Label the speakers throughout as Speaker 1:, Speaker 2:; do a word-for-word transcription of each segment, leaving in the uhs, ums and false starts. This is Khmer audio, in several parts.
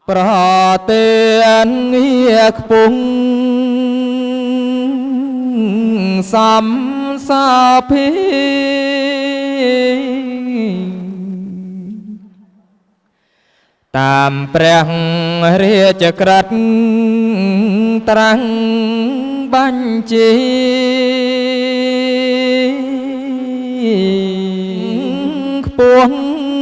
Speaker 1: ប្រទានងារខ្ពង់សំសាភិតាមព្រះរាជក្រឹត្យត្រាំងបញ្ជាខ្ពស់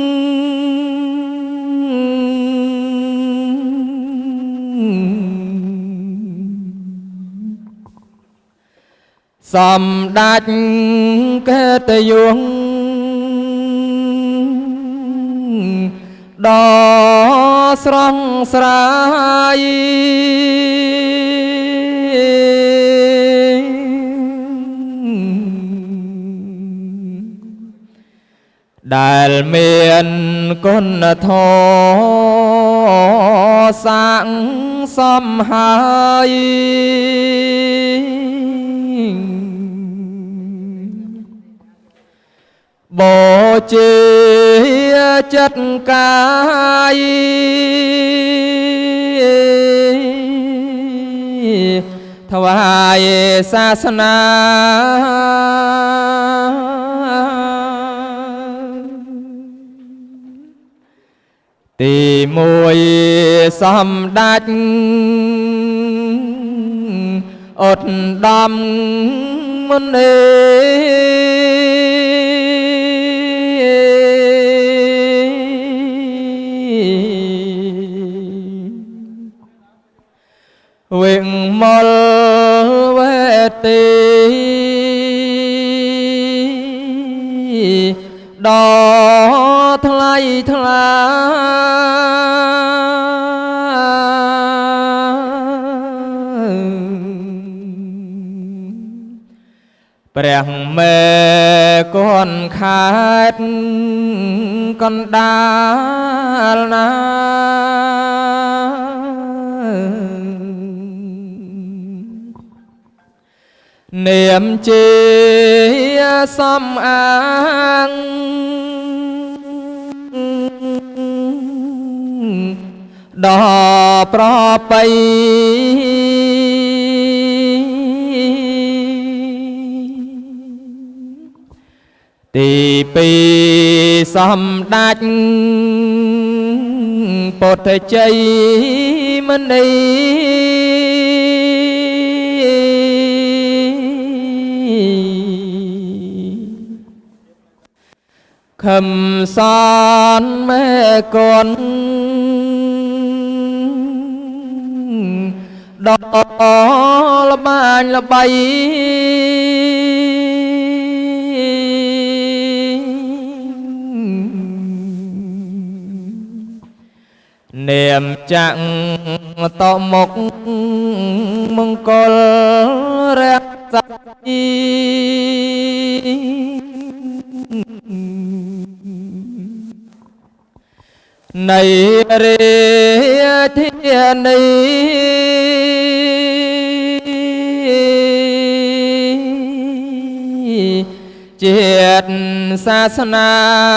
Speaker 1: សម្ដេចកេតយងដ៏ស្រស់ស្រាយដែលមានគុណធម៌សាងសមហើយបូជាចិត្តកាយថ្វាយសាសនាទីមួយសម្ដេចឧត្តមមុនីវិមលវេទីដ៏ថ្លៃថ្លាព្រះមេកូនខេត្តកណ្ដាលណានាមជាសំអាងដ៏ប្រពៃទីពីរសម្ដេចពុទ្ធជ័យមនីខំសនមេកូនដ៏ល្បាញល្បីនាមចាក់តមុខមង្គលរក្សានៃរាជធានីជាតិសាសនា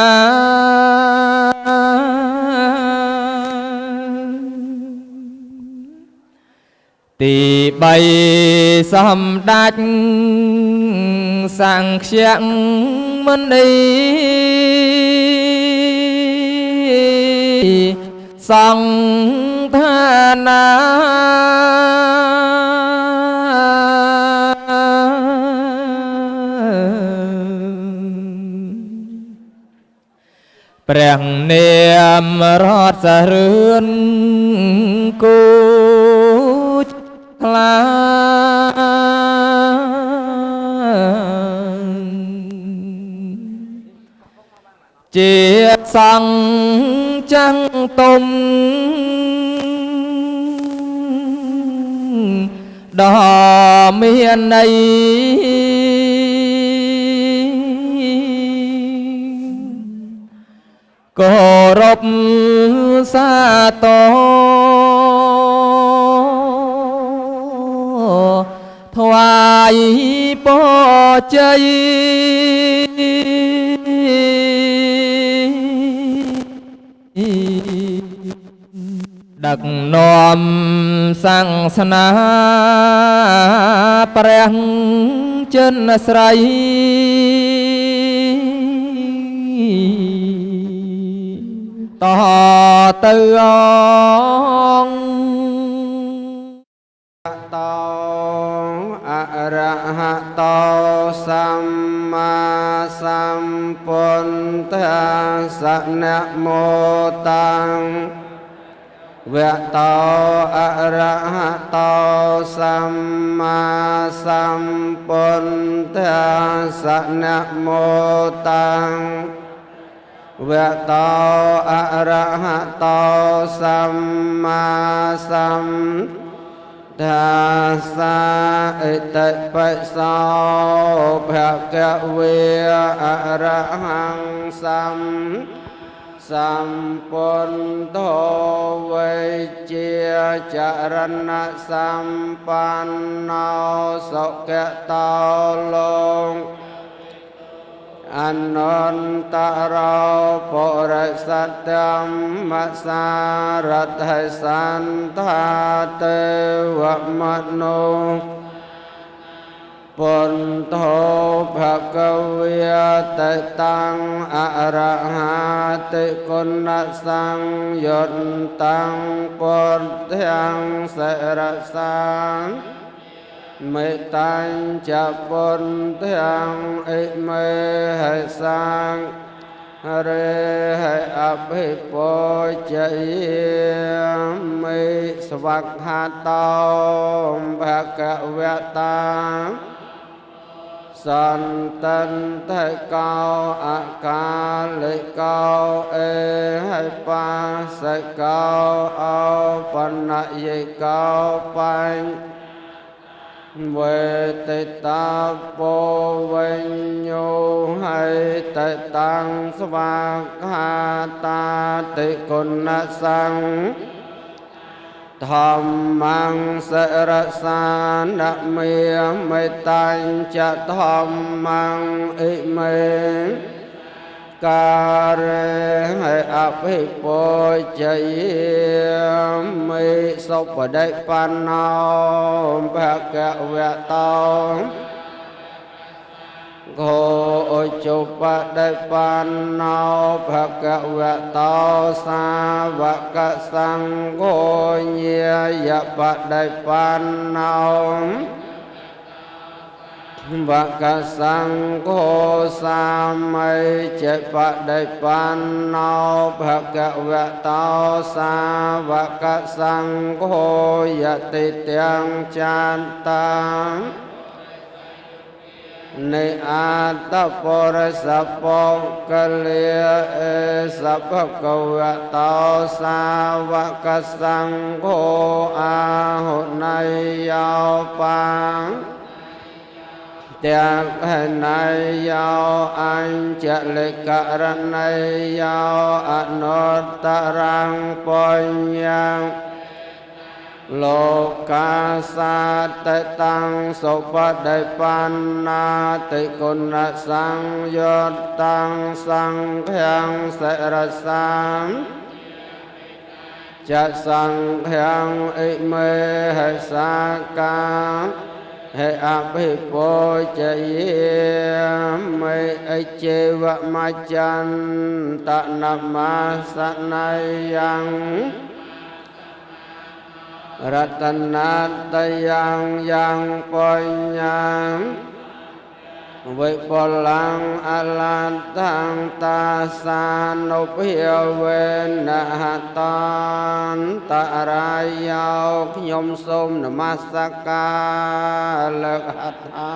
Speaker 1: ទីបីសម្ដេចសង្ឃយមនីសង្ឃណាព្រះនាមរតសរឿនគូថ្លាជាសង្ឃចាំងទុំដ៏មានន័យគោរពសាទរថ្វាយពរជ័យដឹកនាំសាសនាព្រះចិនស្រីតទៅអង្គតោអរហតោសម្មាសម្ពុទ្ធស្សនមោតាំងវៈតោអរហតោសម្មាសម្ពុទ្ធស្សនមោតាំងវៈតោអរហតោសម្មាសម្តាសាអិតិបសោភគវេអរហង្គសម្សម្ពុទ្ធោវេជាចរណសម្បណ្ណោសុខតោលោកអនន្តរោពុរិសធម្មសារថេសន្តាទេវមនោពុទ្ធោភគវេតតាំងអរហតិគុណសង្យុតតាំងពុទ្ធាំសិរសាមេតាំងចពុទ្ធាំអិមេហិសាំរេហិអភិពោជយាមេស្វក្ខាតោភគវតាសន្តន្តកោអកាလိកោអេហិបាសិកោអោបណ្ណយិកោបញ្ញវេតតាពោវិញ្ញោហេតតាំងស្វាខាតាតិគុណសង្ឃធម្មងសិរសានមេមេតាញ់ចធម្មងអិមេការេហេអភិពោជយាមេសុបដិបណ្ណោភគវតោគោជុបដិបណ្ណោភគវតោសាវកសង្ឃោញាយបដិបណ្ណោវកសង្ឃោសាមីចេបដិបណ្ណោភគវតោសាវកសង្ឃោយតិទាំងចានតានៃអត្តបរិសពកលាអេសភគវតោសាវកសង្ឃោអាហុណៃយោបាងទាំងណៃយោអញ្ចលិករណៃយោអនុត្តរងបញ្ញံលោកកាសាតតាំងសុបដិបណ្ណាតិគុណសង្យុតតាំងសង្ឃាំងសិរសាមចសង្ឃាំងអិមេហិសាកាហេអភិពោជយាមេអិជេវមច្ឆន្តនមសណយ៉ាងរតនាតយ៉ាងយ៉ាងបញ្ញံវិពលังអលន្តង្តាសានុភិវេនហតន្តរាយោខ្ញុំសូមនមស្ការលើកហដ្ឋា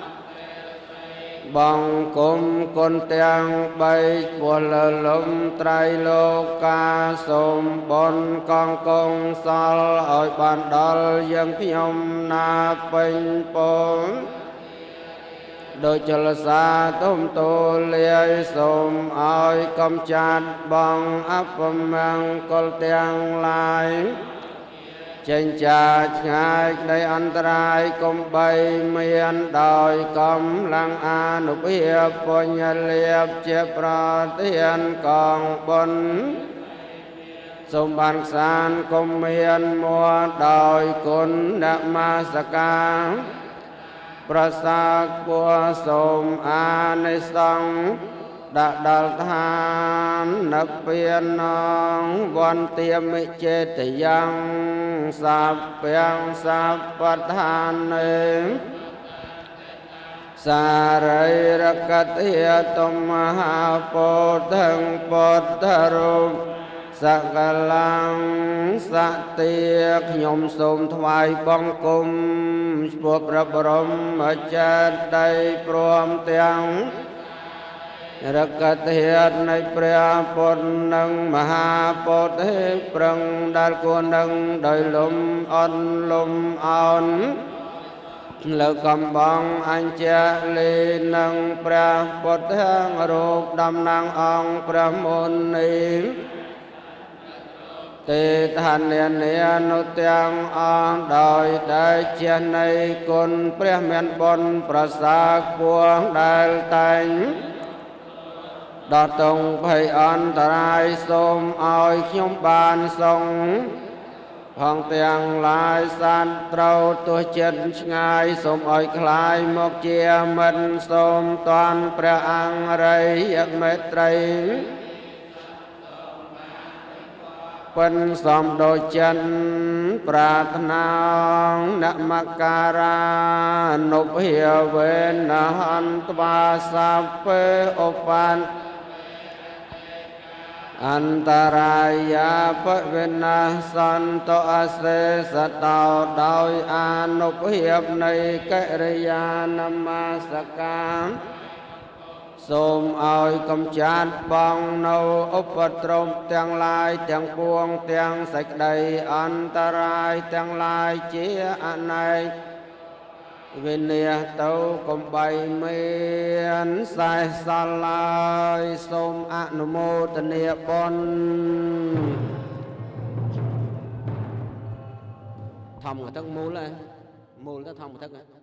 Speaker 1: បង្គំគុណទាំងបីពលលំត្រៃលោកាសូមបុណ្យកងកងសលឲ្យបានដល់យើងខ្ញុំណាពេញពរដោយចលសាទុំទូលាយសូមឲ្យកំចាត់បងអពមង្គលទាំងឡាយចេញចាឆ្ងាយនៃអន្តរាយកំបីមានដោយកំឡាំងអនុភាពបញ្ញលាភជាប្រធានកងបុណ្យសូមបានសានគុំមានមួដោយគុណនមស្ការប្រសាទពួរសូមអានិសង្ឃដាក់ដល់ឋាននិព្វានងវន្ទាមិចេតយ៉ាងសាព្យសាបដ្ឋានេសារិរកតិយតមហាពុទ្ធង្ពុទ្ធរូបសកលាំងសតិខ្ញុំសូមថ្វាយបង្គំឆ្ពោះព្រះបរមចេតិយព្រមទាំងរកតិយនៃព្រះពុទ្ធនិងមហាពុទ្ធប្រឹងដែលគួរនឹងដោយលំអន់លំអោនលើកំបងអញ្ជលីនឹងព្រះពុទ្ធរូបតំណាងអង្គព្រះមុនីទេថានានានុទាំងអង្គដោយតែជានៃគុណព្រះមានបុណ្យប្រសើរពួងដែលតែងដល់តងភ័យអន្តរាយសូមឲ្យខ្ញុំបានសងផងទាំងឡាយសានត្រូវទោះចិត្តឆ្ងាយសូមឲ្យคลายមកជាមិត្តសូមតាន់ព្រះអង្គរិយមេត្រីពិនសំដូចចិនប្រាថ្នានមការៈនុភាវេនហន្ត្វាសពេឧបានអន្តរាយាបវិនាសន្តអសេសតោដោយអានុភាពនៃកិរិយានមស្ការសូមឲ្យកំចាត់បងនៅឧបទ្រពទាំងឡាយទាំងពួងទាំងសេចក្តីអន្តរាយទាំងឡាយជាអនេកវិនិច្ឆ័យទៅកំបីមានសេះសល់ឡើយសូមអនុមោទនាបុណ្យធម្មកថាមូលហ៎មូលទៅធម្មកថា